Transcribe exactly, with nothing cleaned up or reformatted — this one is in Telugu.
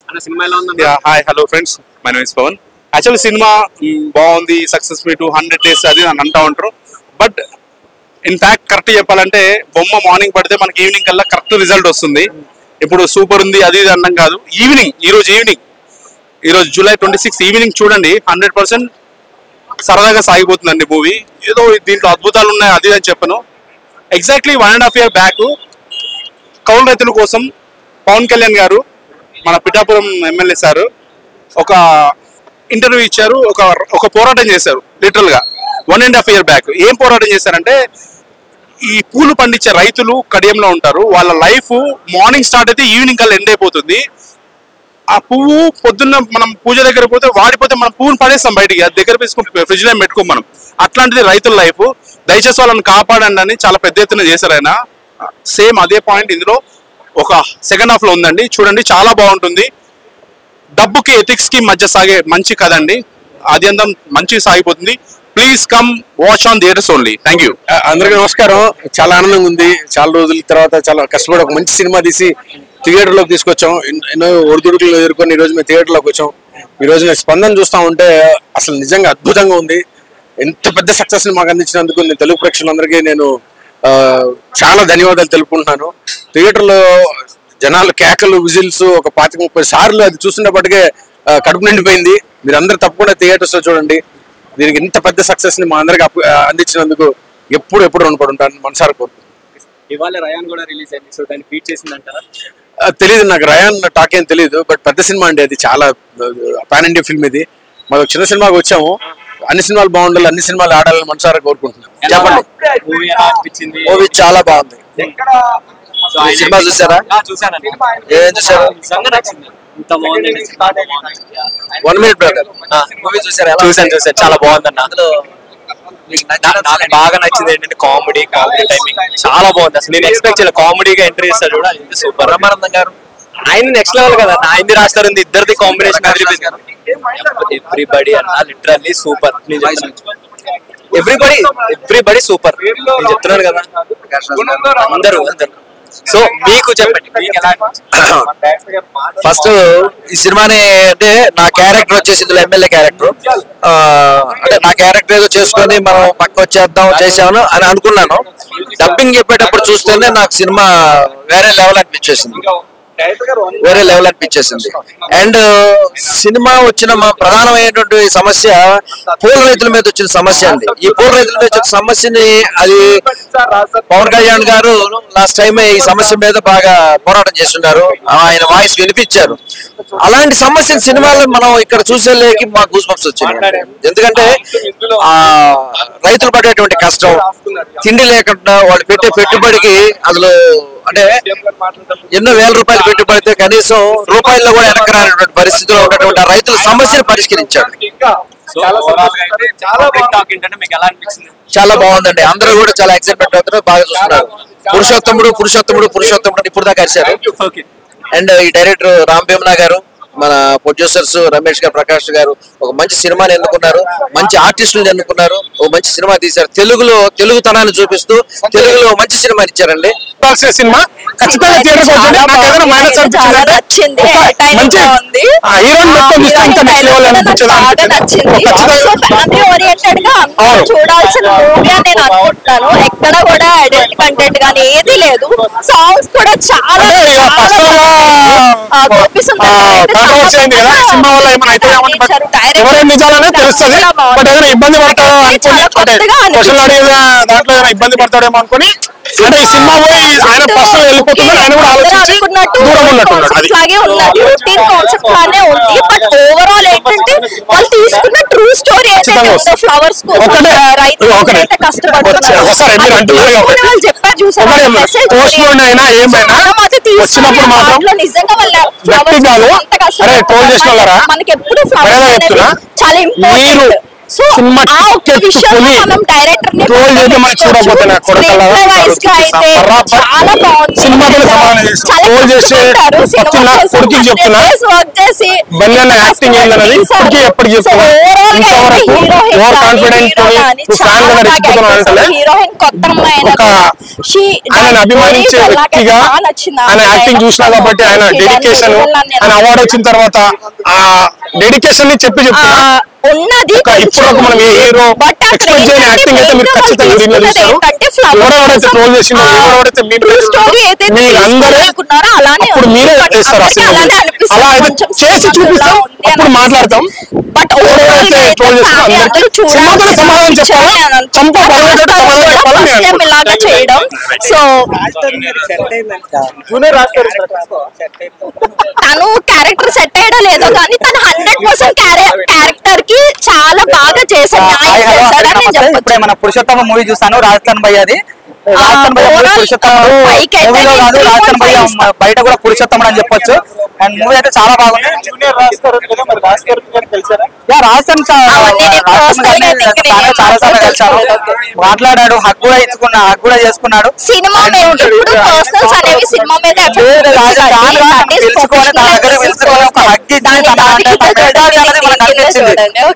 అన్న సినిమా ఎలా ఉంది? Hi hello friends, my name is Pawan. Actually cinema బాగుంది, సక్సెస్ మీట్ హండ్రెడ్ డేస్ అది అని అంటూ ఉంటారు. బట్ ఇన్ఫాక్ట్ కరెక్ట్ చెప్పాలంటే బొమ్మ మార్నింగ్ పడితే మనకి ఈవినింగ్ కల్లా కరెక్ట్ రిజల్ట్ వస్తుంది. ఇప్పుడు సూపర్ ఉంది అది ఇది అన్నం కాదు, ఈవినింగ్ ఈరోజు ఈవినింగ్ ఈరోజు జూలై ట్వంటీ సిక్స్ ఈవినింగ్ చూడండి, హండ్రెడ్ పర్సెంట్ సరదాగా సాగిపోతుందండి మూవీ. ఏదో దీంట్లో అద్భుతాలు ఉన్నాయి అది అని చెప్పను. Exactly one and half year back కౌలు రైతుల కోసం పవన్ కళ్యాణ్ గారు మన పిఠాపురం ఎమ్మెల్యే సార్ ఒక ఇంటర్వ్యూ ఇచ్చారు, ఒక ఒక పోరాటం చేశారు. లిటరల్ గా one and half year back ఏం పోరాటం చేశారంటే, ఈ పూలు పండించే రైతులు కడియంలో ఉంటారు, వాళ్ళ లైఫ్ మార్నింగ్ స్టార్ట్ అయితే ఈవినింగ్ కల్లా ఎండ్ అయిపోతుంది. ఆ పువ్వు పొద్దున్న మనం పూజ దగ్గర పోతే వాడిపోతే మనం పువ్వును పడేస్తాం బయటికి, అది దగ్గర తీసుకుంటే ఫ్రిడ్జ్ లో పెట్టుకోం మనం. అట్లాంటిది రైతుల లైఫ్, దయచేసి వాళ్ళని కాపాడండి అని చాలా పెద్ద ఎత్తున చేశారు ఆయన. సేమ్ అదే పాయింట్ ఇందులో ఒక సెకండ్ హాఫ్ లో ఉందండి, చూడండి చాలా బాగుంటుంది. డబ్బుకి ఎథిక్స్ కి మధ్య సాగే మంచి కథ అండి, అది అంతా మంచి సాగిపోతుంది. Please come watch on theatres only. Thank you. అందరికీ నమస్కారం. చాలా ఆనందంగా ఉంది, చాలా రోజుల తర్వాత చాలా కష్టపడి ఒక మంచి సినిమా తీసి థియేటర్ లోకి తీసుకొచ్చాం. ఎన్నో ఒడిదుడుకులు ఎదుర్కొని ఈ రోజు మేము థియేటర్ లోకి వచ్చాం. ఈ రోజు నేను స్పందన చూస్తా ఉంటే అసలు నిజంగా అద్భుతంగా ఉంది. ఎంత పెద్ద సక్సెస్ ని మాకు అందించినందుకు నేను తెలుగు ప్రేక్షకులందరికీ నేను చాలా ధన్యవాదాలు తెలుపుకుంటున్నాను. థియేటర్ లో జనాలు కేకలు విజిల్స్ ఒక పాతిక ముప్పై సార్లు అది చూస్తున్నప్పటికే కడుపు నిండిపోయింది. మీరు అందరూ తప్పకుండా థియేటర్స్ లో చూడండి. దీనికి ఇంత పెద్ద సక్సెస్ ని మా అందరికి అందించినందుకు ఎప్పుడు ఎప్పుడు రుణపడి ఉంటాను మనసారా కోరుకుంటున్నాను. ఇవాళ రయాన్ కూడా రిలీజ్ అయింది, సో దాన్ని బీట్ చేసిందంటారా? తెలియదు నాకు, రయాన్ టాక్ ఏం తెలియదు. బట్ పెద్ద సినిమా అండి, అది చాలా పాన్ ఇండియా ఫిల్మ్. ఇది మాకు చిన్న సినిమాకి వచ్చాము, అన్ని సినిమాలు బాగుండాలి, అన్ని సినిమాలు ఆడాలని మనసారా కోరుకుంటున్నాను. చెప్పండి. మూవీ చాలా బాగుంది. సినిమా చూసారా? ఏం చూసారు? One minute brother. మూవీ చూసారా? చూసాను చూసాను చాలా బాగుందన్న. అందులో నాకు బాగా నచ్చింది ఏంటంటే కామెడీ కామెడీ టైమింగ్ చాలా బాగుంది. అసలు నేను ఎక్స్పెక్ట్ చేయలేదు కామెడీగా ఎంట్రీ ఇస్తారు కూడా, సూపర్. బ్రహ్మానందం గారు ఆయన నెక్స్ట్ లెవెల్ కదా, ఆయనది రాస్తారు, ఇద్దరిది కాంబినేషన్ ఎవ్రీబడి అన్న literally super. Everybody everybody super నేను చెప్తున్నాను కదా, అందరూ అందరూ. సో మీకు చెప్పండి, ఫస్ట్ ఈ సినిమాని అంటే నా క్యారెక్టర్ వచ్చేసి ఇందులో ఎమ్మెల్యే క్యారెక్టర్. అంటే నా క్యారెక్టర్ ఏదో చేసుకొని మనం పక్క వచ్చేద్దాం చేసాను అని అనుకున్నాను. డబ్బింగ్ చెప్పేటప్పుడు చూస్తేనే నాకు సినిమా వేరే లెవెల్ అనిపించేసింది, వేరే లెవెల్ అనిపించేసింది. అండ్ సినిమా వచ్చిన మా ప్రధానమైనటువంటి సమస్య పూల రైతుల మీద వచ్చిన సమస్య అండి. ఈ పూల రైతుల మీద వచ్చిన సమస్యని అది పవన్ కళ్యాణ్ గారు లాస్ట్ టైం ఈ సమస్య మీద బాగా పోరాటం చేస్తున్నారు, ఆయన వాయిస్ వినిపించారు. అలాంటి సమస్యని సినిమాలో మనం ఇక్కడ చూసేలేకి మాకు గూస్ బంప్స్ వచ్చింది. ఎందుకంటే ఆ రైతులు పడేటువంటి కష్టం, తిండి లేకుండా వాళ్ళు పెట్టే పెట్టుబడికి అసలు అంటే ఎన్నో వేల రూపాయలు పెట్టుబడితే కనీసం రూపాయల్లో కూడా వెనక్కి రానటువంటి పరిస్థితిలో ఉన్నటువంటి ఆ రైతుల సమస్యను పరిష్కరించారు. చాలా బాగుందండి, అందరూ కూడా చాలా ఎక్సైట్మెంట్ అవుతారు, బాగా చూస్తున్నారు. పురుషోత్తముడు పురుషోత్తముడు పురుషోత్తముడు ఇప్పుడు దాకా అరిశారు. అండ్ ఈ డైరెక్టర్ రామ్ భీమనా గారు, మన ప్రొడ్యూసర్స్ రమేష్ గారు, ప్రకాష్ గారు ఒక మంచి సినిమాని ఎన్నుకున్నారు, మంచి ఆర్టిస్టులను ఎన్నుకున్నారు, ఒక మంచి సినిమా తీశారు. తెలుగులో తెలుగుతనాన్ని చూపిస్తూ తెలుగులో మంచి సినిమా ఇచ్చారండి. సినిమా ఖచ్చితంగా చూడాల్సిన మూవీ అని నేను అనుకుంటున్నాను. ఎక్కడ కూడా అడల్ట్ కంటెంట్ గానీ ఏది లేదు. సాంగ్స్ కూడా చాలా ఇబ్బంది పడతాడో దాంట్లో ఇబ్బంది పడతాడేమో అనుకుని అంటే ఈ సినిమా కూడా ఆయన పర్సనల్ వెళ్ళిపోతున్నాడు, ఆయన కూడా ఆలోచించి దూరం ఉన్నట్టున్నాడు. రొటీన్ కాన్సెప్ట్ లానే ఉంది. బట్ ఓవరాల్ ఏంటంటే వాళ్ళు తీసుకున్న ట్రూ స్టోరీ ఫ్లవర్స్ కష్టపడుతున్నారు చెప్పారు చూసారు. వచ్చినప్పుడు మాత్రం నిజంగా వాళ్ళ మనకి ఎప్పుడు చాలా ఇంపార్టెంట్. సో సినిమా ఆ ఒక్క విషయంలో మనం డైరెక్టర్ ని ట్రోల్ చేస్తే మనకి చూడకపోతే నా కొడకల్లా చాలా బాగుంది. సినిమాతో సమానం చేస్తాం. ట్రోల్ చేసే వచ్చిన కొడుకు చెప్తున్నా వర్క్ చేసి బెన్నెల యాక్టింగ్ ఏందన్నది ఇప్పటికీ ఎప్పటికి చెప్తున్నా. ఇంతవరకు ఓవర్ కాన్ఫిడెంట్ ఫ్యాన్ గా రెచ్చిపోతున్నా అంటే హీరోయిన్ కొత్త అమ్మాయి ఒక ఆయన అభిమానించే వ్యక్తిగా ఆయన యాక్టింగ్ చూసినా కాబట్టి ఆయన డెడికేషన్ ఆయన అవార్డు వచ్చిన తర్వాత ఆ డెడికేషన్ ని చెప్పి చెప్తున్నా. ఉన్నది ఇప్పుడు మనం ఏ హీరో ఎక్స్పెక్ట్ చేయని యాక్టింగ్ అయితే మీరు ఖచ్చితంగా రీల్లో చూస్తారు. ఎవరెవరైతే ట్రోల్ చేసిందో ఎవరెవరైతే మీరందరే అప్పుడు మీరే చేస్తారు. అసలు అలా అయితే చేసి చూపిస్తాం, అప్పుడు మాట్లాడతాం. బట్ ఎవరెవరైతే ట్రోల్ చేస్తారో అందరికీ సినిమాతో సమాధానం చెప్పాలా, చంప పడగొట్టే సమాధానం చెప్పాలని ఇలాగా చేయడం. సో తను క్యారెక్టర్ సెట్ అయ్యడం లేదో కానీ తను హండ్రెడ్ పర్సెంట్ క్యారెక్టర్ కి చాలా బాగా చేశాడు, న్యాయం చేశాడని నేను చెప్పొచ్చు. ఇప్పుడే మన పురుషోత్తమ మూవీ చూస్తాను, రాజస్థాన్ భయ్య అది రాజస్థాన్ భయ్య పురుషోత్తమ మూవీలో కాదు, రాజస్థాన్ భయ్య బయట కూడా పురుషోత్తముడు అని చెప్పొచ్చు. అండ్ మూవీ అయితే చాలా బాగుంది. రాజస్థాన్ చాలా సార్లు కలిసాను, మాట్లాడాడు, హక్ కూడా ఇచ్చుకున్నా హక్ కూడా చేసుకున్నాడు. సినిమా పర్సనల్స్ అనేవి సినిమా మీద తెలుసుకొని తన దగ్గర తెలుసుకొని ఒక హక్ ఇచ్చి